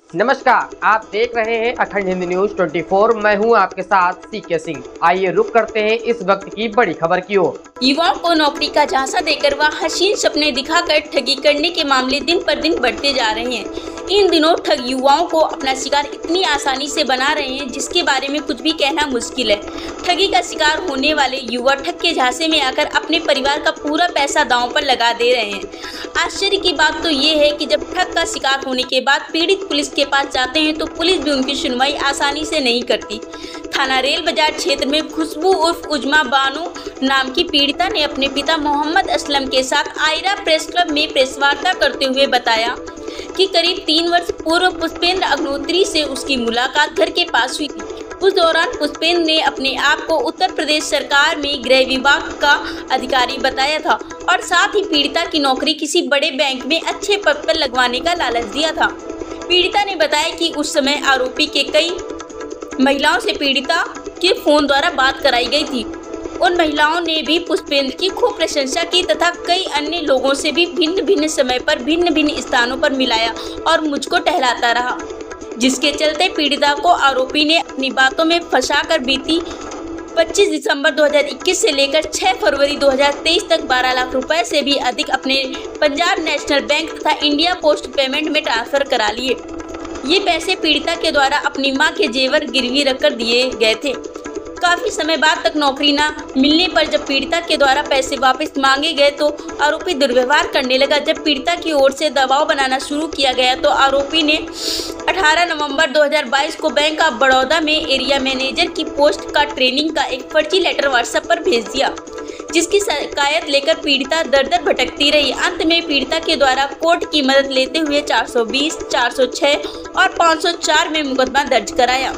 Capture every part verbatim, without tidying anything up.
नमस्कार, आप देख रहे हैं अखंड हिंदी न्यूज चौबीस। मैं हूं आपके साथ सीके सिंह। आइए रुक करते हैं इस वक्त की बड़ी खबर की ओर। युवाओं को नौकरी का झांसा देकर व हसीन सपने दिखाकर ठगी करने के मामले दिन पर दिन बढ़ते जा रहे हैं। इन दिनों ठग युवाओं को अपना शिकार इतनी आसानी से बना रहे हैं जिसके बारे में कुछ भी कहना मुश्किल है। ठगी का शिकार होने वाले युवा ठग के झांसे में आकर अपने परिवार का पूरा पैसा दांव पर लगा दे रहे हैं। आश्चर्य की बात तो ये है कि जब ठग का शिकार होने के बाद पीड़ित पुलिस के पास जाते हैं तो पुलिस भी उनकी सुनवाई आसानी से नहीं करती। थाना रेल बाजार क्षेत्र में खुशबू उर्फ उजमा बानो नाम की पीड़िता ने अपने पिता मोहम्मद असलम के साथ आयरा प्रेस क्लब में प्रेस वार्ता करते हुए बताया कि करीब तीन वर्ष पूर्व पुष्पेंद्र अग्निहोत्री से उसकी मुलाकात घर के पास हुई थी। उस दौरान पुष्पेंद्र ने अपने आप को उत्तर प्रदेश सरकार में गृह विभाग का अधिकारी बताया था और साथ ही पीड़िता की नौकरी किसी बड़े बैंक में अच्छे पद पर लगवाने का लालच दिया था। पीड़िता ने बताया कि उस समय आरोपी के कई महिलाओं से पीड़िता के फोन द्वारा बात कराई गई थी। उन महिलाओं ने भी पुष्पेंद्र की खूब प्रशंसा की तथा कई अन्य लोगों से भी भिन्न भिन्न समय पर भिन्न भिन्न स्थानों पर मिलाया और मुझको टहलाता रहा, जिसके चलते पीड़िता को आरोपी ने अपनी बातों में फंसाकर बीती पच्चीस दिसंबर दो हज़ार इक्कीस से लेकर छह फरवरी दो हज़ार तेईस तक बारह लाख रुपए से भी अधिक अपने पंजाब नेशनल बैंक तथा इंडिया पोस्ट पेमेंट में ट्रांसफर करा लिए। ये पैसे पीड़िता के द्वारा अपनी मां के जेवर गिरवी रखकर दिए गए थे। काफी समय बाद तक नौकरी न मिलने पर जब पीड़िता के द्वारा पैसे वापस मांगे गए तो आरोपी दुर्व्यवहार करने लगा। जब पीड़िता की ओर से दबाव बनाना शुरू किया गया तो आरोपी ने अठारह नवंबर दो हज़ार बाईस को बैंक ऑफ बड़ौदा में एरिया मैनेजर की पोस्ट का ट्रेनिंग का एक फर्जी लेटर व्हाट्सएप पर भेज दिया, जिसकी शिकायत लेकर पीड़िता दर दर भटकती रही। अंत में पीड़िता के द्वारा कोर्ट की मदद लेते हुए चार सौ बीस, चार सौ छह और पाँच सौ चार में मुकदमा दर्ज कराया।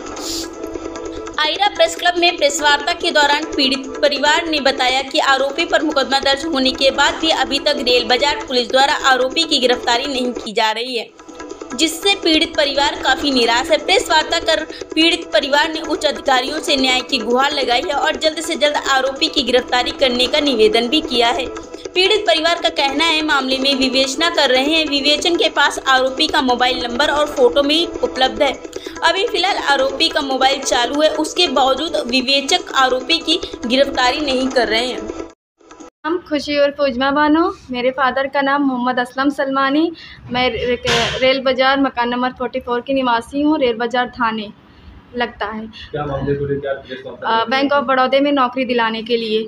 आयरा प्रेस क्लब में प्रेस वार्ता के दौरान पीड़ित परिवार ने बताया कि आरोपी पर मुकदमा दर्ज होने के बाद भी अभी तक रेल बाजार पुलिस द्वारा आरोपी की गिरफ्तारी नहीं की जा रही है, जिससे पीड़ित परिवार काफी निराश है। प्रेस वार्ता कर पीड़ित परिवार ने उच्च अधिकारियों से न्याय की गुहार लगाई है और जल्द से जल्द आरोपी की गिरफ्तारी करने का निवेदन भी किया है। पीड़ित परिवार का कहना है मामले में विवेचना कर रहे हैं। विवेचन के पास आरोपी का मोबाइल नंबर और फोटो भी उपलब्ध है। अभी फिलहाल आरोपी का मोबाइल चालू है, उसके बावजूद विवेचक आरोपी की गिरफ्तारी नहीं कर रहे हैं। नाम खुशी और उजमा बानो, मेरे फादर का नाम मोहम्मद असलम सलमानी। मैं रेल बाजार मकान नंबर चौवालीस की निवासी हूँ। रेल बाजार थाने लगता है। क्या मामले को लेकर? बैंक ऑफ बड़ौदा में नौकरी दिलाने के लिए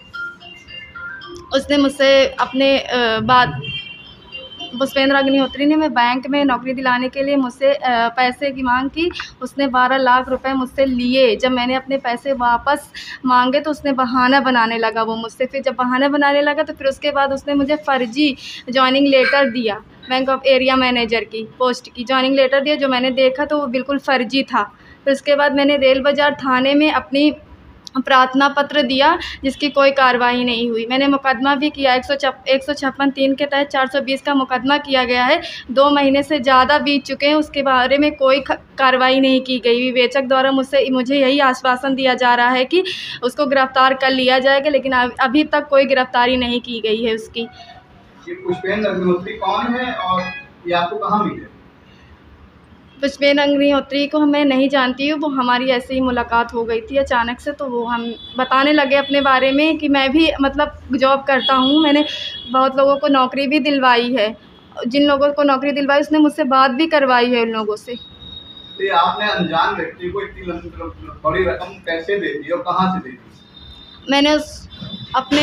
उसने मुझसे अपने बात पुष्पेंद्र अग्निहोत्री ने मैं बैंक में नौकरी दिलाने के लिए मुझसे पैसे की मांग की। उसने बारह लाख रुपए मुझसे लिए। जब मैंने अपने पैसे वापस मांगे तो उसने बहाना बनाने लगा वो मुझसे। फिर जब बहाना बनाने लगा तो फिर उसके बाद उसने मुझे फ़र्जी जॉइनिंग लेटर दिया, बैंक ऑफ एरिया मैनेजर की पोस्ट की जॉइनिंग लेटर दिया, जो मैंने देखा तो वो बिल्कुल फ़र्जी था। फिर उसके बाद मैंने रेल बाजार थाने में अपनी प्रार्थना पत्र दिया, जिसकी कोई कार्रवाई नहीं हुई। मैंने मुकदमा भी किया, एक सौ छप एक सौ छप्पन तीन के तहत चार सौ बीस का मुकदमा किया गया है। दो महीने से ज़्यादा बीत चुके हैं, उसके बारे में कोई कार्रवाई नहीं की गई। विवेचक द्वारा मुझसे मुझे यही आश्वासन दिया जा रहा है कि उसको गिरफ्तार कर लिया जाएगा, लेकिन अभी तक कोई गिरफ्तारी नहीं की गई है उसकी। ये पुष्पेंद्र अग्निहोत्री कौन है और ये आपको कहाँ मिले? पुष्पेंद्र अग्निहोत्री को मैं नहीं जानती हूँ, वो हमारी ऐसे ही मुलाकात हो गई थी अचानक से। तो वो हम बताने लगे अपने बारे में कि मैं भी मतलब जॉब करता हूँ, मैंने बहुत लोगों को नौकरी भी दिलवाई है। जिन लोगों को नौकरी दिलवाई उसने मुझसे बात भी करवाई है उन लोगों से। तो ये आपने अनजान व्यक्ति को इतनी बड़ी रकम कैसे दे दी और कहाँ से दे दी? मैंने उस अपने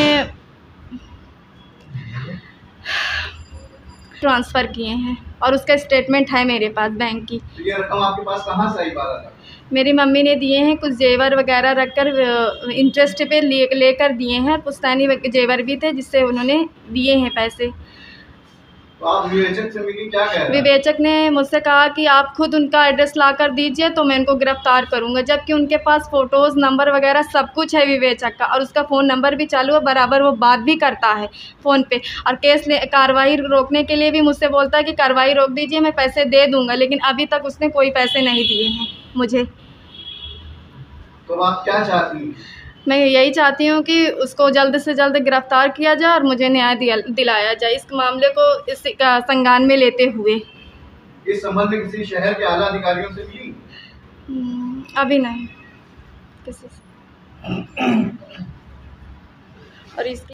ट्रांसफ़र किए हैं और उसका स्टेटमेंट है मेरे पास बैंक की। तो ये रकम आपके पास कहाँ से आई? बारह लाख मेरी मम्मी ने दिए हैं, कुछ जेवर वगैरह रखकर इंटरेस्ट पे ले लेकर दिए हैं। पुश्तैनी जेवर भी थे जिससे उन्होंने दिए हैं पैसे। तो आप विवेचक से मिली, क्या कह रहे हैं? विवेचक ने मुझसे कहा कि आप खुद उनका एड्रेस ला कर दीजिए तो मैं उनको गिरफ्तार करूंगा, जबकि उनके पास फ़ोटोज़ नंबर वगैरह सब कुछ है विवेचक का, और उसका फ़ोन नंबर भी चालू है, बराबर वो बात भी करता है फ़ोन पे। और केस ले कार्रवाई रोकने के लिए भी मुझसे बोलता है कि कार्रवाई रोक दीजिए, मैं पैसे दे दूँगा, लेकिन अभी तक उसने कोई पैसे नहीं दिए हैं मुझे। तो आप क्या चाहती हैं? मैं यही चाहती हूँ कि उसको जल्द से जल्द गिरफ़्तार किया जाए और मुझे न्याय दिलाया जाए इस मामले को इस संज्ञान में लेते हुए। इस संबंध में किसी शहर के आला अधिकारियों से मिली? हम्म, अभी नहीं किसी से। और इसकी